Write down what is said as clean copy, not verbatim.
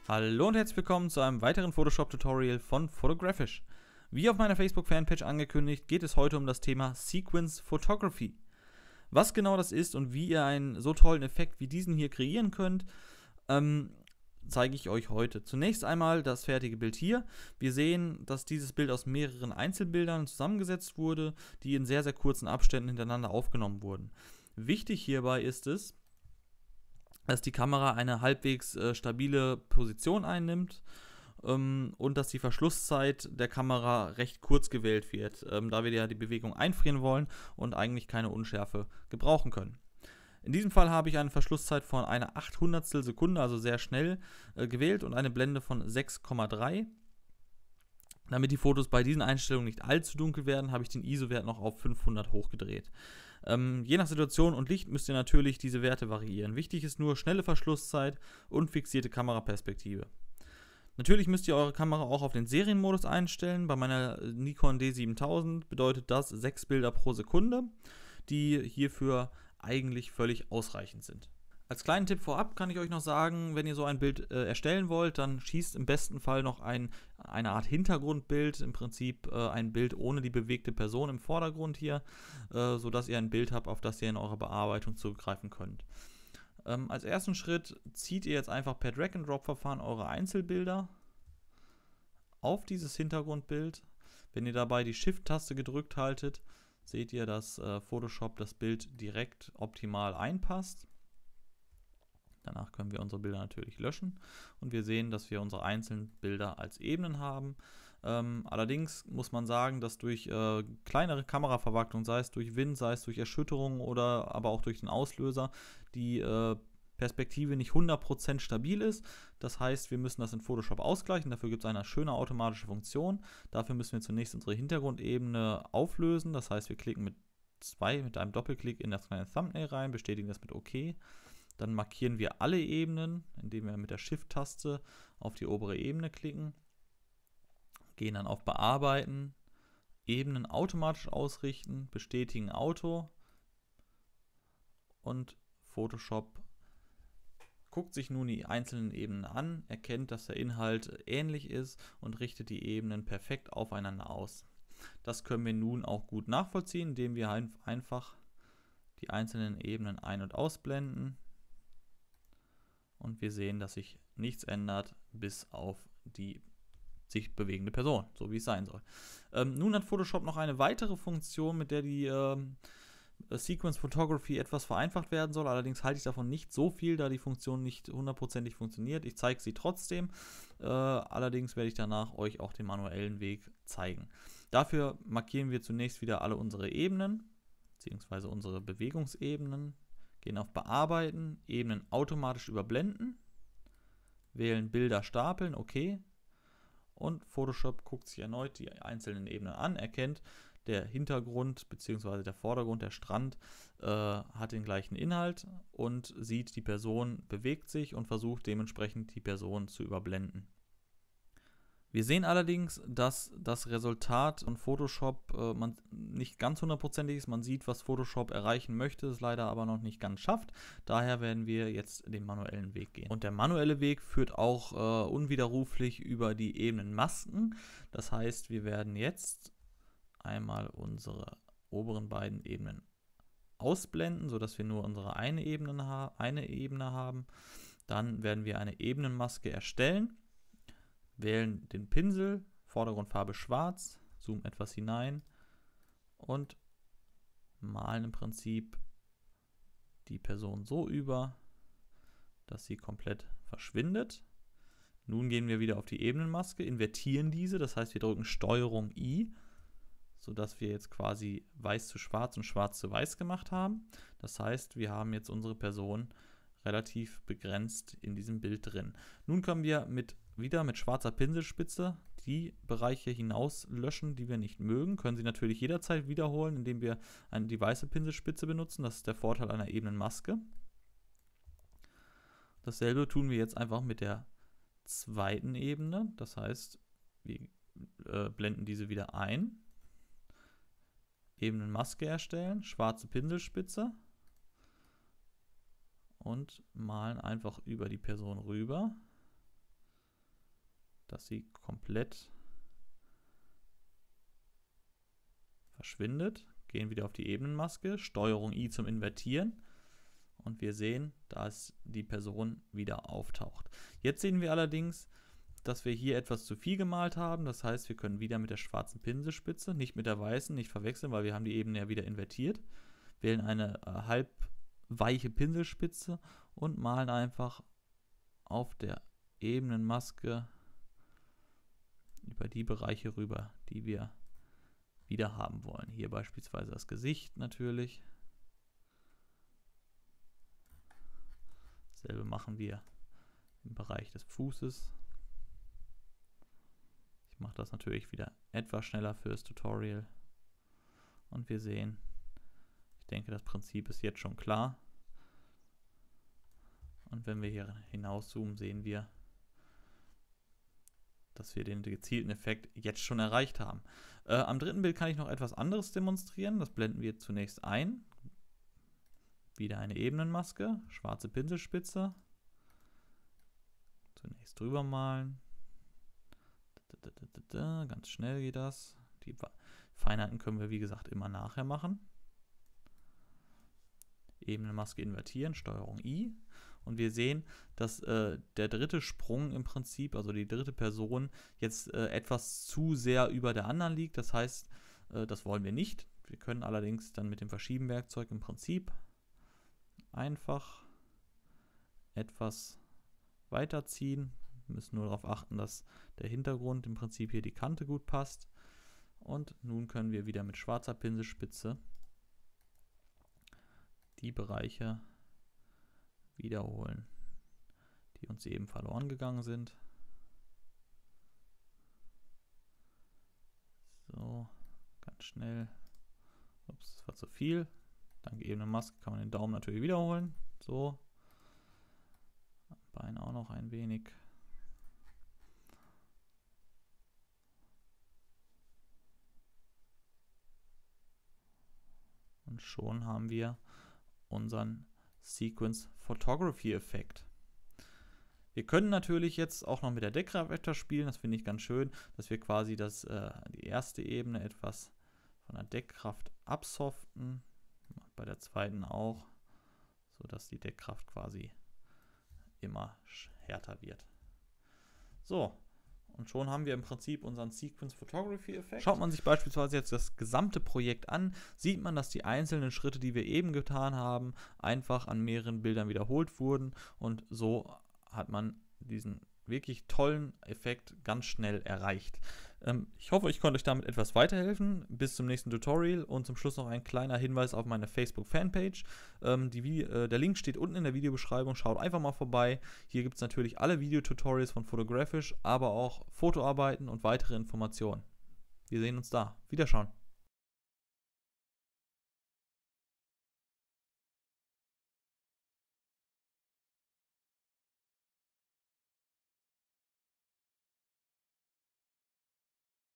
Hallo und herzlich willkommen zu einem weiteren Photoshop-Tutorial von Photographisch. Wie auf meiner Facebook-Fanpage angekündigt, geht es heute um das Thema Sequence Photography. Was genau das ist und wie ihr einen so tollen Effekt wie diesen hier kreieren könnt, zeige ich euch heute. Zunächst einmal das fertige Bild hier. Wir sehen, dass dieses Bild aus mehreren Einzelbildern zusammengesetzt wurde, die in sehr, sehr kurzen Abständen hintereinander aufgenommen wurden. Wichtig hierbei ist es, dass die Kamera eine halbwegs stabile Position einnimmt und dass die Verschlusszeit der Kamera recht kurz gewählt wird, da wir ja die Bewegung einfrieren wollen und eigentlich keine Unschärfe gebrauchen können. In diesem Fall habe ich eine Verschlusszeit von einer 800stel Sekunde, also sehr schnell, gewählt und eine Blende von 6,3. Damit die Fotos bei diesen Einstellungen nicht allzu dunkel werden, habe ich den ISO-Wert noch auf 500 hochgedreht. Je nach Situation und Licht müsst ihr natürlich diese Werte variieren. Wichtig ist nur schnelle Verschlusszeit und fixierte Kameraperspektive. Natürlich müsst ihr eure Kamera auch auf den Serienmodus einstellen. Bei meiner Nikon D7000 bedeutet das 6 Bilder pro Sekunde, die hierfür eigentlich völlig ausreichend sind. Als kleinen Tipp vorab kann ich euch noch sagen, wenn ihr so ein Bild erstellen wollt, dann schießt im besten Fall noch eine Art Hintergrundbild, im Prinzip ein Bild ohne die bewegte Person im Vordergrund hier, sodass ihr ein Bild habt, auf das ihr in eurer Bearbeitung zugreifen könnt. Als ersten Schritt zieht ihr jetzt einfach per Drag-and-Drop-Verfahren eure Einzelbilder auf dieses Hintergrundbild. Wenn ihr dabei die Shift-Taste gedrückt haltet, seht ihr, dass Photoshop das Bild direkt optimal einpasst. Danach können wir unsere Bilder natürlich löschen und wir sehen, dass wir unsere einzelnen Bilder als Ebenen haben. Allerdings muss man sagen, dass durch kleinere Kameraverwacklung, sei es durch Wind, sei es durch Erschütterung oder aber auch durch den Auslöser, die Perspektive nicht 100% stabil ist. Das heißt, wir müssen das in Photoshop ausgleichen. Dafür gibt es eine schöne automatische Funktion. Dafür müssen wir zunächst unsere Hintergrundebene auflösen. Das heißt, wir klicken mit einem Doppelklick in das kleine Thumbnail rein, bestätigen das mit OK. Dann markieren wir alle Ebenen, indem wir mit der Shift-Taste auf die obere Ebene klicken. Gehen dann auf Bearbeiten, Ebenen automatisch ausrichten, bestätigen Auto. Und Photoshop guckt sich nun die einzelnen Ebenen an, erkennt, dass der Inhalt ähnlich ist und richtet die Ebenen perfekt aufeinander aus. Das können wir nun auch gut nachvollziehen, indem wir einfach die einzelnen Ebenen ein- und ausblenden. Und wir sehen, dass sich nichts ändert, bis auf die sich bewegende Person, so wie es sein soll. Nun hat Photoshop noch eine weitere Funktion, mit der die Sequence Photography etwas vereinfacht werden soll. Allerdings halte ich davon nicht so viel, da die Funktion nicht hundertprozentig funktioniert. Ich zeige sie trotzdem. Allerdings werde ich danach euch auch den manuellen Weg zeigen. Dafür markieren wir zunächst wieder alle unsere Ebenen, beziehungsweise unsere Bewegungsebenen. Gehen auf Bearbeiten, Ebenen automatisch überblenden, wählen Bilder stapeln, OK. Und Photoshop guckt sich erneut die einzelnen Ebenen an, erkennt, der Hintergrund bzw. der Vordergrund, der Strand, hat den gleichen Inhalt und sieht, die Person bewegt sich und versucht dementsprechend die Person zu überblenden. Wir sehen allerdings, dass das Resultat von Photoshop nicht ganz hundertprozentig ist. Man sieht, was Photoshop erreichen möchte, es leider aber noch nicht ganz schafft. Daher werden wir jetzt den manuellen Weg gehen. Und der manuelle Weg führt auch unwiderruflich über die Ebenenmasken. Das heißt, wir werden jetzt einmal unsere oberen beiden Ebenen ausblenden, sodass wir nur unsere eine Ebene haben. Dann werden wir eine Ebenenmaske erstellen. Wählen den Pinsel, Vordergrundfarbe schwarz, zoomen etwas hinein und malen im Prinzip die Person so über, dass sie komplett verschwindet. Nun gehen wir wieder auf die Ebenenmaske, invertieren diese, das heißt wir drücken STRG I, sodass wir jetzt quasi weiß zu schwarz und schwarz zu weiß gemacht haben. Das heißt, wir haben jetzt unsere Person relativ begrenzt in diesem Bild drin. Nun können wir wieder mit schwarzer Pinselspitze die Bereiche hinauslöschen, die wir nicht mögen. Können Sie natürlich jederzeit wiederholen, indem wir die weiße Pinselspitze benutzen. Das ist der Vorteil einer Ebenenmaske. Dasselbe tun wir jetzt einfach mit der zweiten Ebene. Das heißt, wir blenden diese wieder ein. Ebenenmaske erstellen, schwarze Pinselspitze. Und malen einfach über die Person rüber. dass sie komplett verschwindet. Gehen wieder auf die Ebenenmaske, STRG I zum Invertieren und wir sehen, dass die Person wieder auftaucht. Jetzt sehen wir allerdings, dass wir hier etwas zu viel gemalt haben. Das heißt, wir können wieder mit der schwarzen Pinselspitze, nicht mit der weißen, nicht verwechseln, weil wir haben die Ebene ja wieder invertiert. Wählen eine halb weiche Pinselspitze und malen einfach auf der Ebenenmaske über die Bereiche rüber, die wir wieder haben wollen. Hier beispielsweise das Gesicht natürlich. Dasselbe machen wir im Bereich des Fußes. Ich mache das natürlich wieder etwas schneller fürs Tutorial. Und wir sehen, ich denke, das Prinzip ist jetzt schon klar. Und wenn wir hier hinauszoomen, sehen wir, dass wir den gezielten Effekt jetzt schon erreicht haben. Am dritten Bild kann ich noch etwas anderes demonstrieren. Das blenden wir zunächst ein. Wieder eine Ebenenmaske, schwarze Pinselspitze. Zunächst drüber malen. Ganz schnell geht das. Die Feinheiten können wir, wie gesagt, immer nachher machen. Ebenenmaske invertieren, STRG I. Und wir sehen, dass der dritte Sprung im Prinzip, also die dritte Person, jetzt etwas zu sehr über der anderen liegt. Das heißt, das wollen wir nicht. Wir können allerdings dann mit dem Verschieben-Werkzeug im Prinzip einfach etwas weiterziehen. Wir müssen nur darauf achten, dass der Hintergrund im Prinzip hier die Kante gut passt. Und nun können wir wieder mit schwarzer Pinselspitze die Bereiche wiederholen, die uns eben verloren gegangen sind. So, ganz schnell. Ups, das war zu viel. Dank Ebenenmaske kann man den Daumen natürlich wiederholen. So. Am Bein auch noch ein wenig. Und schon haben wir unseren Sequence Photography Effekt. Wir können natürlich jetzt auch noch mit der Deckkraft etwas spielen. Das finde ich ganz schön, dass wir quasi die erste Ebene etwas von der Deckkraft absoften. Bei der zweiten auch, sodass die Deckkraft quasi immer härter wird. So, und schon haben wir im Prinzip unseren Sequence Photography Effekt. Schaut man sich beispielsweise jetzt das gesamte Projekt an, sieht man, dass die einzelnen Schritte, die wir eben getan haben, einfach an mehreren Bildern wiederholt wurden und so hat man diesen wirklich tollen Effekt ganz schnell erreicht. Ich hoffe, ich konnte euch damit etwas weiterhelfen. Bis zum nächsten Tutorial und zum Schluss noch ein kleiner Hinweis auf meine Facebook-Fanpage. Der Link steht unten in der Videobeschreibung. Schaut einfach mal vorbei. Hier gibt es natürlich alle Videotutorials von Photographish, aber auch Fotoarbeiten und weitere Informationen. Wir sehen uns da. Wiederschauen.